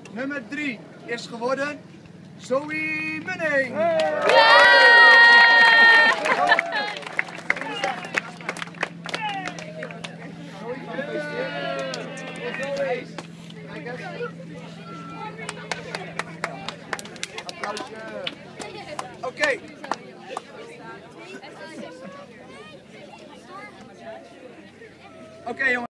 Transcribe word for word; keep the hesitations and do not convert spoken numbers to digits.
nummer drie is geworden Zoe Munning. Oké. Oké jongens.